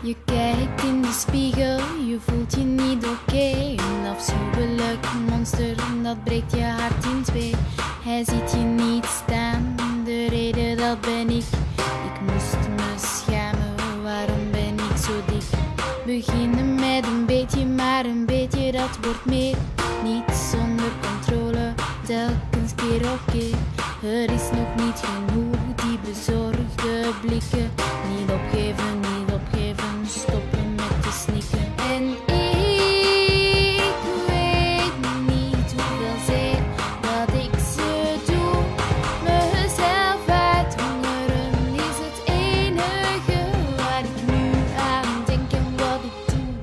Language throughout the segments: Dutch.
Je kijkt in de spiegel, je voelt je niet oké. Een afschuwelijk monster, dat breekt je hart in twee. Hij ziet je niet staan, de reden dat ben ik. Ik moest me schamen, waarom ben ik zo dik? Beginnen met een beetje, maar een beetje dat wordt meer. Niet zonder controle, telkens keer op keer. Er is nog niet genoeg, die bezorgde blikken. Niet opgeven, niet opgeven, stoppen met te snikken. En ik weet niet hoeveel zeer dat ik ze doe. Mezelf uithongeren is het enige waar ik nu aan denk en wat ik doe.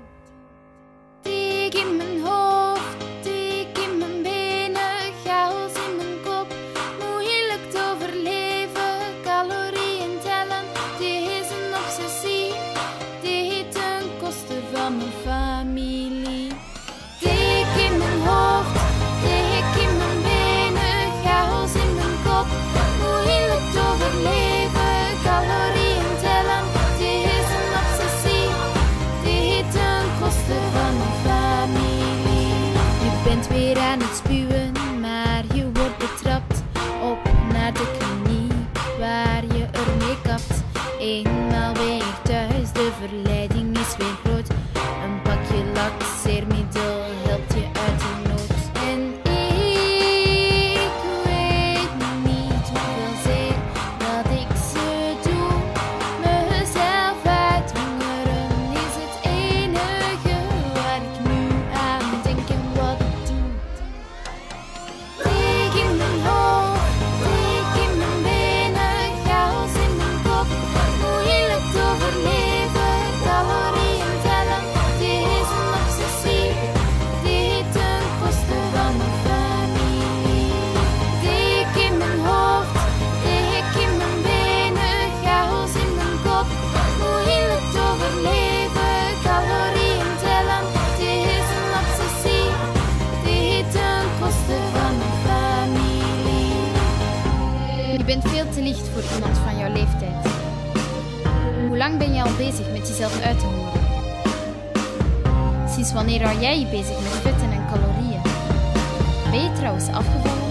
Dik in mijn hoofd, dik in mijn benen, chaos in mijn kop. Moeilijk te overleven, calorieën tellen, dit is een obsessie. Dit ten koste van mijn familie. Dik in mijn hoofd, dik in mijn benen, chaos in mijn kop. Moeilijk te overleven, calorieën tellen, dit is een obsessie. Dit ten koste van mijn familie. Je bent weer aan het spuwen, maar je wordt betrapt. Op naar de kliniek, waar je ermee kapt. Eenmaal weer thuis, de verleiding is weer groot. Een pakje laxeermiddel helpt je uit de nood. En ik weet niet hoeveel zeer dat ik ze doe. Mezelf uithongeren is het enige waar ik nu aan denk en wat ik doe. Dik in mijn hoofd, dik in mijn benen, chaos in mijn kop. Moeilijk te overleven, calorieën tellen, dit is een obsessie. Dit ten koste van mijn familie. Dik in mijn hoofd, dik in mijn benen, chaos in mijn kop. Moeilijk te overleven, calorieën tellen, dit is een obsessie. Dit ten koste van mijn familie. Je bent veel te licht voor iemand van jouw leeftijd. Hoe lang ben je al bezig met jezelf uit te hongeren? Sinds wanneer hou jij je bezig met vetten en calorieën? Ben je trouwens afgevallen?